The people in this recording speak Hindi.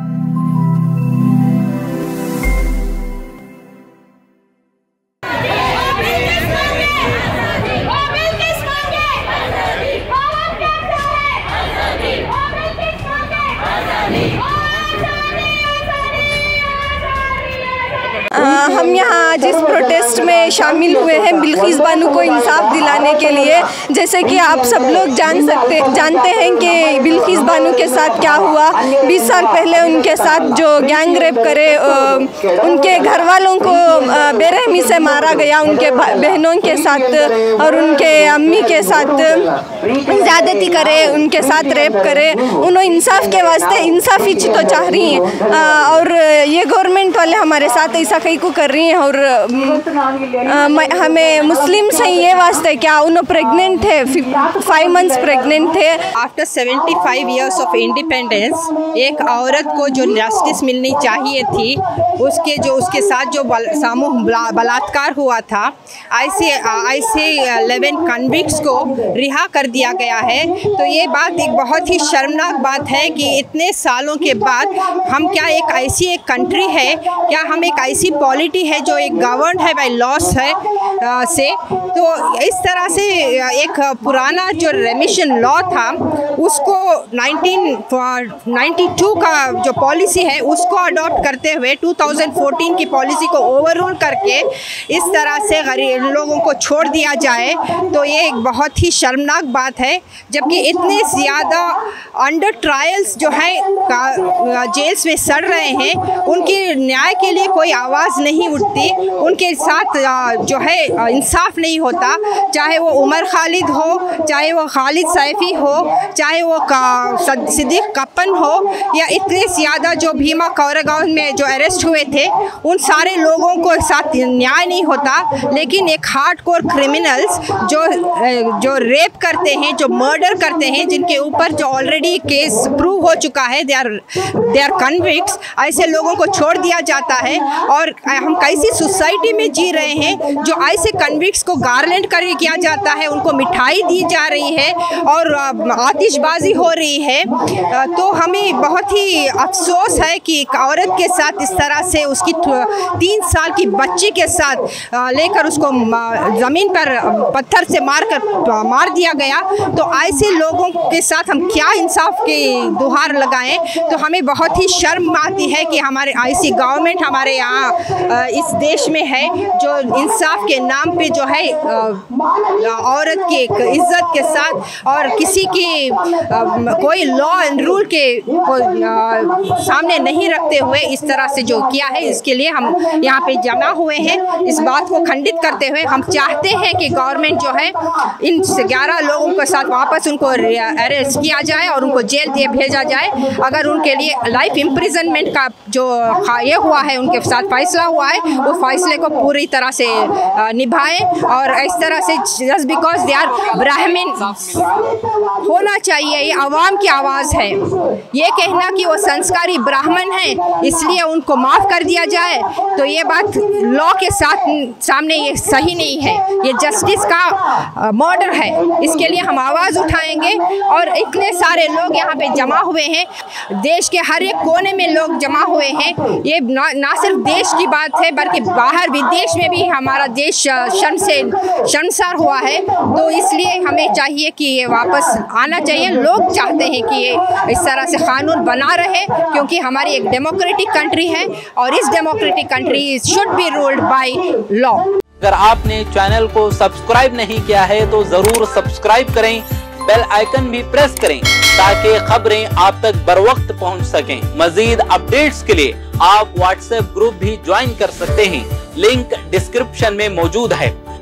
हम यहाँ आज इस प्रोटेस्ट में शामिल हुए हैं बिल्किस बानो को इंसाफ दिलाने के लिए। जैसे कि आप सब लोग जानते हैं कि बिल्किस बानो के साथ क्या हुआ। 20 साल पहले उनके साथ जो गैंग रेप करे, उनके घर वालों को बेरहमी से मारा गया, उनके बहनों के साथ और उनके अम्मी के साथ ज़्यादती करे, उनके साथ रेप करे। उन्होंने इंसाफ के वास्ते इंसाफी तो चाह रही हैं और ये गवर्नमेंट वाले हमारे साथ ऐसा कहीं को कर रही हैं। और हमें मुस्लिम से ये वास्ते क्या, उन्होंने प्रेग्नेंट है, 5 मंथ्स प्रेग्नेंट थे। आफ्टर 75 ईयर्स ऑफ इंडिपेंडेंस एक औरत को जो जस्टिस मिलनी चाहिए थी, उसके साथ जो सामूहिक बलात्कार हुआ था, ऐसे 11 कन्विक्ट्स को रिहा कर दिया गया है। तो ये बात एक बहुत ही शर्मनाक बात है कि इतने सालों के बाद हम क्या एक ऐसी एक कंट्री है, क्या हम एक ऐसी पॉलिटी है जो एक गवर्न है बाय लॉस है से। तो इस तरह से एक पुराना जो रेमिशन लॉ था उसको 1992 का जो पॉलिसी है उसको अडॉप्ट करते हुए 2014 की पॉलिसी को ओवररूल करके इस तरह से गरीब लोगों को छोड़ दिया जाए, तो ये एक बहुत ही शर्मनाक बात है। जबकि इतने ज़्यादा अंडर ट्रायल्स जो है जेल्स में सड़ रहे हैं, उनके न्याय के लिए कोई आवाज़ नहीं उठती, उनके साथ जो है इंसाफ नहीं होता। चाहे वो उमर खालिद हो, चाहे वो खालिद सैफी हो, चाहे वो सिद्दीक कप्पन हो, या इतने ज़्यादा जो भीमा कोरेगांव में जो अरेस्ट हुए थे, उन सारे लोगों को साथ न्याय नहीं होता। लेकिन एक हार्डकोर क्रिमिनल्स जो रेप करते हैं, जो मर्डर करते हैं, जिनके ऊपर जो ऑलरेडी केस प्रूव हो चुका है, दे आर कन्विक्ट्स, ऐसे लोगों को छोड़ दिया जाता है। और हम कैसी सोसाइटी में जी रहे हैं जो ऐसे कन्विक्ट्स को गार्लैंड कर किया जाता है, उनको मिठाई दी जा रही है और आतिशबाजी हो रही है। तो हमें बहुत ही अफसोस है कि एक औरत के साथ इस तरह से उसकी 3 साल की बच्ची के साथ लेकर उसको ज़मीन पर पत्थर से मार दिया गया। तो ऐसे लोगों के साथ हम क्या इंसाफ की गुहार लगाएं। तो हमें बहुत ही शर्म आती है कि हमारे ऐसी गवर्नमेंट हमारे यहाँ इस देश में है जो इंसाफ के नाम पे जो है औरत की इज्जत के साथ और किसी की कोई लॉ एंड रूल के सामने नहीं रखते हुए इस तरह से जो किया है, इसके लिए हम यहाँ पे जमा हुए हैं। इस बात को खंडित करते हुए हम चाहते हैं कि गवर्नमेंट जो है इन 11 लोगों के साथ वापस उनको अरेस्ट किया जाए और उनको जेल दिए भेजा जाए। अगर उनके लिए लाइफ इम्प्रिजनमेंट का जो ये हुआ है, उनके साथ फैसला हुआ है, वो फैसले को पूरी तरह से निभाएं। और इस तरह से जस्ट बिकॉज दे आर ब्राह्मण होना चाहिए, ये आवाम की आवाज़ है। ये कहना कि वो संस्कारी ब्राह्मण हैं इसलिए उनको माफ़ कर दिया जाए, तो ये बात लॉ के सामने ये सही नहीं है। ये जस्टिस का मर्डर है, इसके लिए हम आवाज़ उठाएंगे। और इतने सारे लोग यहाँ पे जमा हुए हैं, देश के हर एक कोने में लोग जमा हुए हैं। ये ना सिर्फ देश की बात है बल्कि बाहर विदेश में भी हमारा देश शर्मसार हुआ है। तो इसलिए हमें चाहिए कि ये वापस आना चाहिए। लोग चाहते हैं कि ये इस तरह से कानून बना रहे, क्योंकि हमारी एक डेमोक्रेटिक कंट्री है और इस democratic country should be ruled by law. अगर आपने चैनल को सब्सक्राइब नहीं किया है तो जरूर सब्सक्राइब करें, बेल आइकन भी प्रेस करें ताकि खबरें आप तक बर वक्त पहुँच सकें। मजीद अपडेट्स के लिए आप व्हाट्सएप ग्रुप भी ज्वाइन कर सकते हैं, लिंक डिस्क्रिप्शन में मौजूद है।